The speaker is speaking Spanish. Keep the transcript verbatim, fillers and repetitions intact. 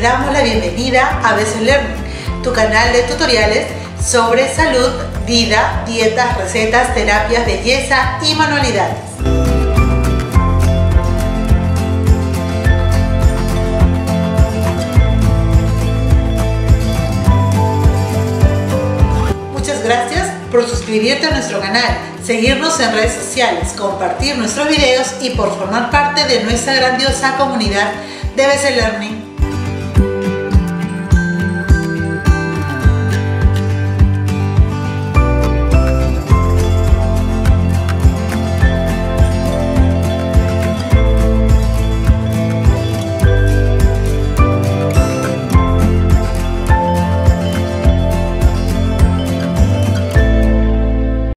damos la bienvenida a B C Learning, tu canal de tutoriales sobre salud, vida, dietas, recetas, terapias, belleza y manualidades. Muchas gracias por suscribirte a nuestro canal, seguirnos en redes sociales, compartir nuestros videos y por formar parte de nuestra grandiosa comunidad de B C Learning.